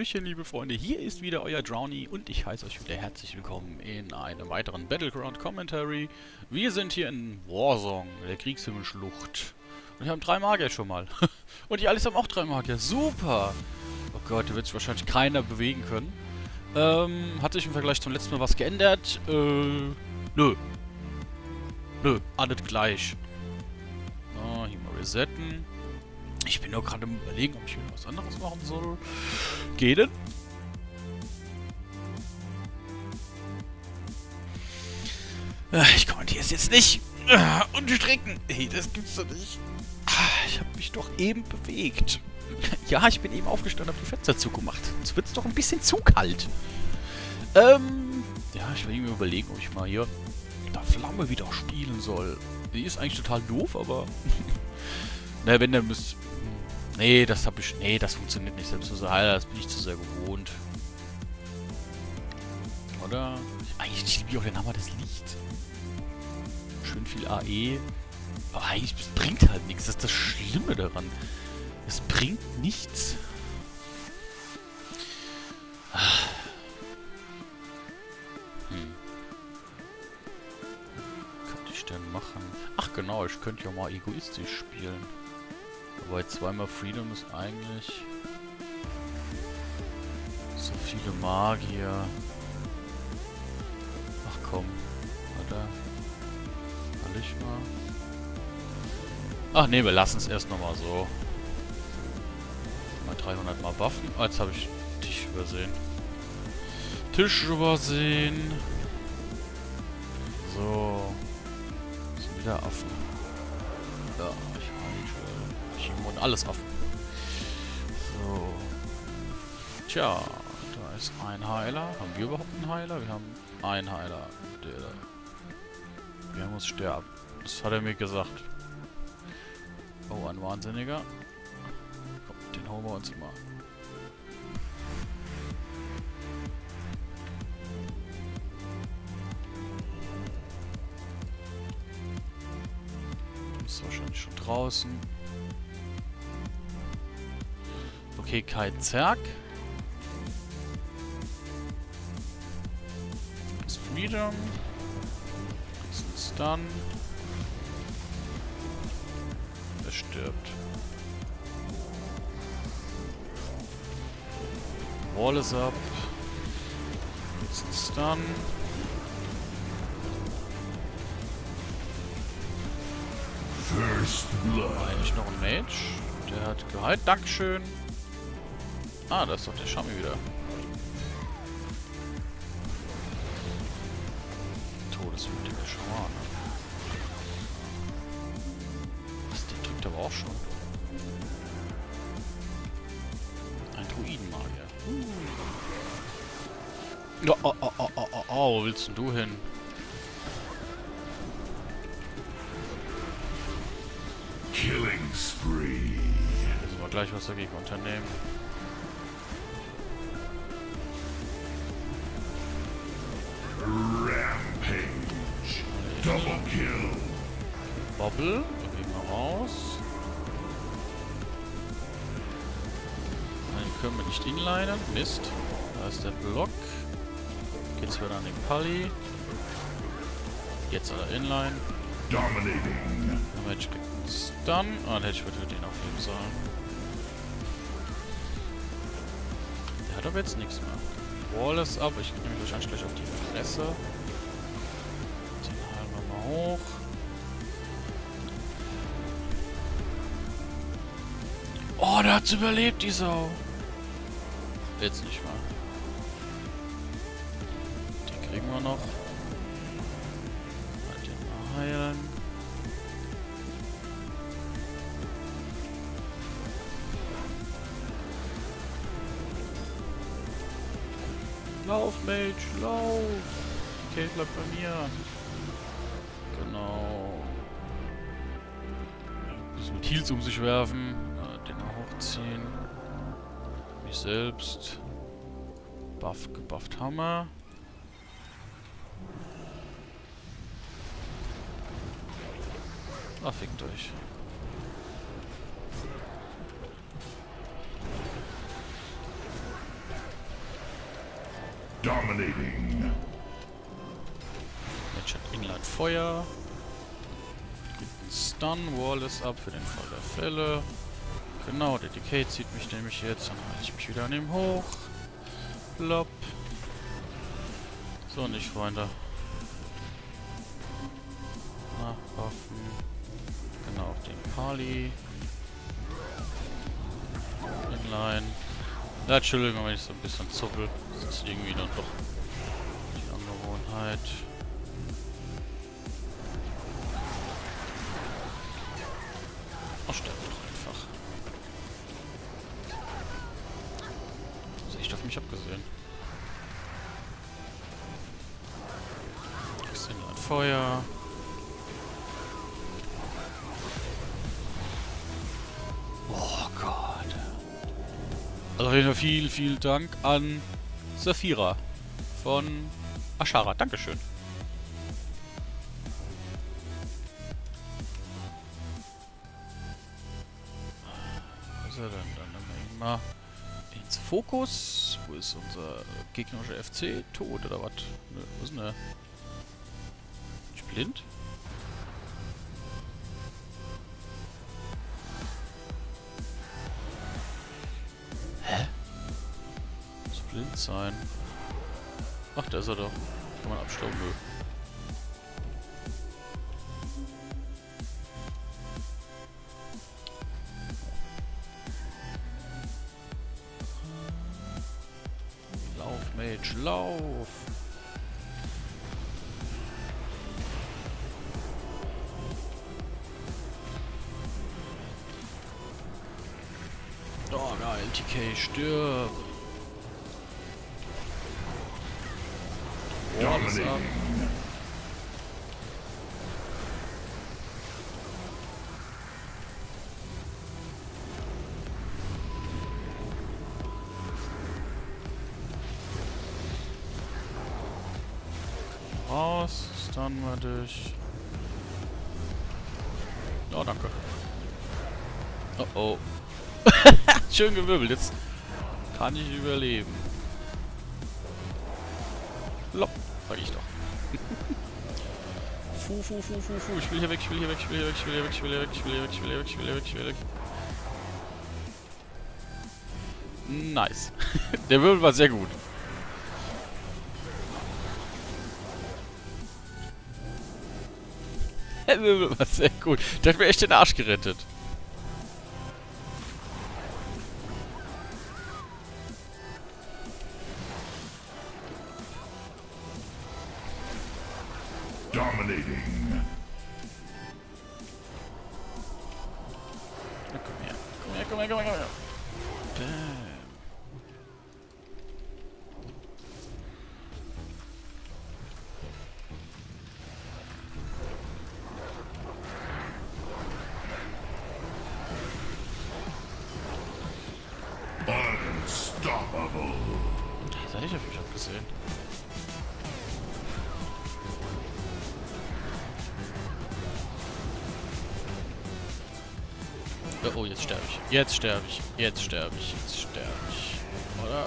Hallöchen, liebe Freunde, hier ist wieder euer Drowny und ich heiße euch wieder herzlich willkommen in einem weiteren Battleground Commentary. Wir sind hier in Warzone, der Kriegshimmelschlucht. Und wir haben 3 Magier schon mal. Und die Alice haben auch 3 Magier. Super! Oh Gott, da wird sich wahrscheinlich keiner bewegen können. Hat sich im Vergleich zum letzten Mal was geändert? Nö. Nö, alles gleich. So, hier mal resetten. Ich bin nur gerade am Überlegen, ob ich wieder was anderes machen soll. Geht denn? Ich kommentiere es jetzt nicht. Und strecken. Hey, das gibt's doch nicht. Ich habe mich doch eben bewegt. Ja, ich bin eben aufgestanden, habe die Fenster zugemacht. Jetzt wird's doch ein bisschen zu kalt. Ja, ich will mir überlegen, ob ich mal hier da Flamme wieder spielen soll. Die ist eigentlich total doof, aber... Na, wenn, dann müsst... Nee, das hab ich... Nee, das funktioniert nicht. Selbst so Heiler, das bin ich zu sehr gewohnt. Oder? Eigentlich liebe ich auch den Hammer des Lichts. Schön viel AE. Aber eigentlich, das bringt halt nichts. Das ist das Schlimme daran. Es bringt nichts. Könnte ich denn machen? Ach genau, ich könnte ja mal egoistisch spielen. Wobei zweimal Freedom ist eigentlich... So viele Magier. Ach komm. Oder? Will ich mal? Ach nee, wir lassen es erst nochmal so. Mal 300 mal buffen. Oh, jetzt habe ich Tisch übersehen. Tisch übersehen. So. Das sind wieder Affen. Ja, ich halte alles offen. So. Tja, da ist ein Heiler. Haben wir überhaupt einen Heiler? Wir haben einen Heiler. Der muss sterben. Das hat er mir gesagt. Oh, ein Wahnsinniger. Komm, den holen wir uns mal. Ist wahrscheinlich schon draußen. Okay, kein Zerg. Das ist Freedom. Das ist Stun. Er stirbt. Wall ist up. Das ist Stun. First Blood. Eigentlich noch ein Mage. Der hat geheilt. Dankeschön. Ah, da ist doch der Shami wieder. Todesmütiger Schamane. Was, der drückt aber auch schon. Ein Druidenmagier. Ja, wo willst denn du hin? Killing spree. Müssen wir gleich was dagegen unternehmen. Rampage. Double kill. Bobble. Da gehen wir raus. Den können wir nicht inlinen. Mist. Da ist der Block. Geht's wieder an den Pally. Jetzt hat er inline. Dominating. Dann hätte ich einen Stun. Ah, dann hätte ich wieder den aufnehmen sollen. Der hat aber jetzt nichts mehr. Wall ist ab. Ich nehme mich wahrscheinlich gleich auf die Fresse. Den heilen wir mal hoch. Oh, der hat's überlebt, die Sau. Jetzt nicht mal. Den kriegen wir noch. Den mal heilen. Lauf, Mage, lauf! Okay, bleib bei mir. Genau. Ein bisschen mit Heals um sich werfen. Den hochziehen. Mich selbst. Gebufft Hammer. Ah, fickt euch. Dominating. Jetzt hat Inline Feuer. Gibt einen Stun. Wall ist ab für den Fall der Fälle. Genau, der Decay zieht mich nämlich jetzt. Dann halte ich mich wieder an ihm hoch. Plopp. So nicht, Freunde. Nachwaffen. Genau, auf den Pali. Inline. Ja, Entschuldigung, wenn ich so ein bisschen zuppel. Das ist irgendwie dann doch die Angewohnheit. Oh, sterb doch einfach. Das ist echt auf mich abgesehen. Das ist Inline Feuer. Oh Gott. Also auf jeden Fall vielen Dank an Saphira von Ashara. Dankeschön. Was ist er denn? Dann nehmen wir ihn mal ins Fokus. Wo ist unser gegnerischer FC? Tot oder was? Nö, wo ist denn der? Ist blind? Blind sein. Ach, da ist er doch. Kann man abstauben. Nö. Lauf, Mage, lauf! Oh, geil, TK, stirb! Dominating. Raus, stunnen wir dich. Oh, danke. Oh oh. Schön gewirbelt, jetzt kann ich überleben. Lopp, sag ich doch. Fu. Ich will hier weg, ich will hier weg, ich will hier weg, ich will hier weg, ich will hier weg, ich will hier weg, ich will hier weg, ich will hier weg, ich will hier weg. Nice. Der Wirbel war sehr gut. Der Wirbel war sehr gut. Der hat mir echt den Arsch gerettet. Dominating. Na, komm her. Komm her. Damn. Unstoppable. Das hätte ich auf mich abgesehen. Oh, jetzt sterbe ich. Jetzt sterbe ich. Jetzt sterbe ich. Jetzt sterbe ich. Oder?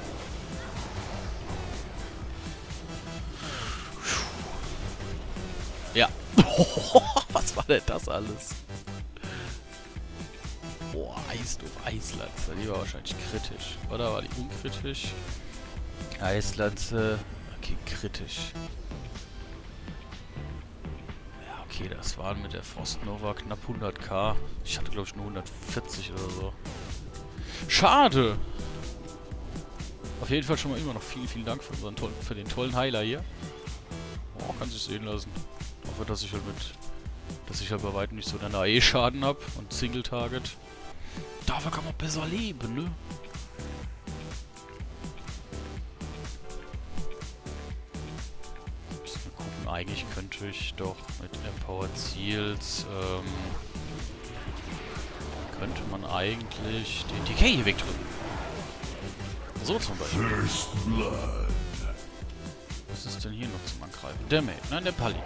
Ja. Was war denn das alles? Boah, Eisdorf, Eislanze. Die war wahrscheinlich kritisch. Oder war die unkritisch? Eislanze. Okay, kritisch. Ja, okay, das waren mit der Frostnova knapp 100k. Ich hatte, glaube ich, nur 140 oder so. Schade! Auf jeden Fall schon mal immer noch vielen Dank für, für den tollen Heiler hier. Oh, kann sich sehen lassen. Hoffe, dass ich halt bei weitem nicht so einen AE-Schaden habe und Single-Target. Dafür kann man besser leben, ne? Müssen wir gucken, eigentlich könnte ich doch mit Empowered Seals, könnte man eigentlich den Decay hier wegdrücken. So zum Beispiel. First blood. Was ist denn hier noch zum Angreifen? Der Mate. Nein, der Pali.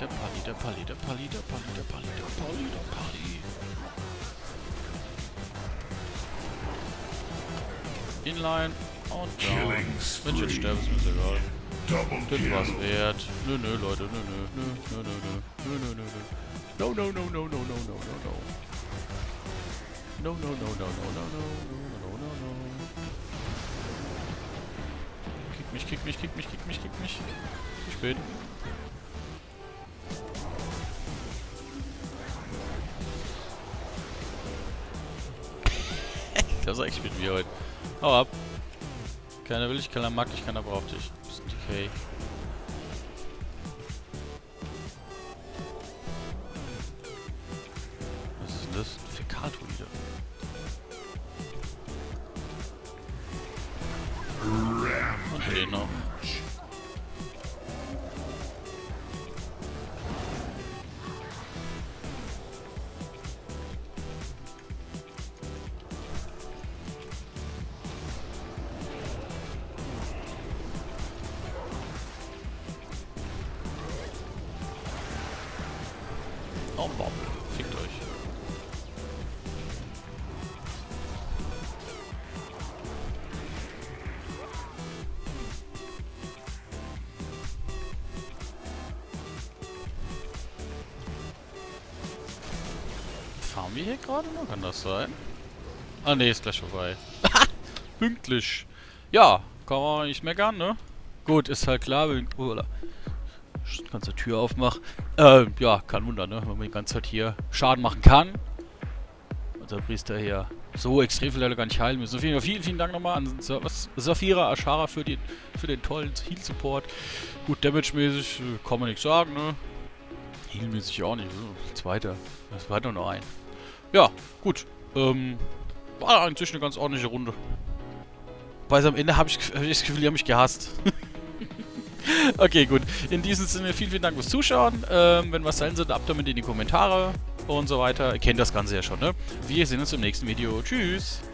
Inline. Und down. Wenn ich jetzt sterbe, ist mir das egal. Das war's wert. Nö, Leute. Nö. No. No. Kick mich. Zu spät. Das ist echt mit mir heute. Hau ab. Keiner will dich, keiner mag dich, keiner braucht dich. Du bist ein Decay. Was ist denn das? Ein Fäkalton wieder. Und den noch. Oh, Bob. Fickt euch. Fahren wir hier gerade noch? Kann das sein? Ah, ne, ist gleich vorbei. Pünktlich. Ja, kann man nicht meckern, ne? Gut, ist halt klar, wenn... Oh, kannst du die Tür aufmachen. Ja, kein Wunder, ne? Wenn man die ganze Zeit hier Schaden machen kann. Unser Priester hier so extrem viel leider gar nicht heilen müssen. Auf jeden Fall vielen Dank nochmal an Saphira Ashara für den tollen Heal-Support. Gut, Damage-mäßig kann man nichts sagen, ne? Heal-mäßig auch nicht. Zweiter. Das war doch noch ein. Ja, gut. War eigentlich eine ganz ordentliche Runde. Weil am Ende habe ich das Gefühl, die haben mich gehasst. Okay, gut. In diesem Sinne, vielen Dank fürs Zuschauen. Wenn was sein sollte, ab damit in die Kommentare und so weiter. Ihr kennt das Ganze ja schon, ne? Wir sehen uns im nächsten Video. Tschüss!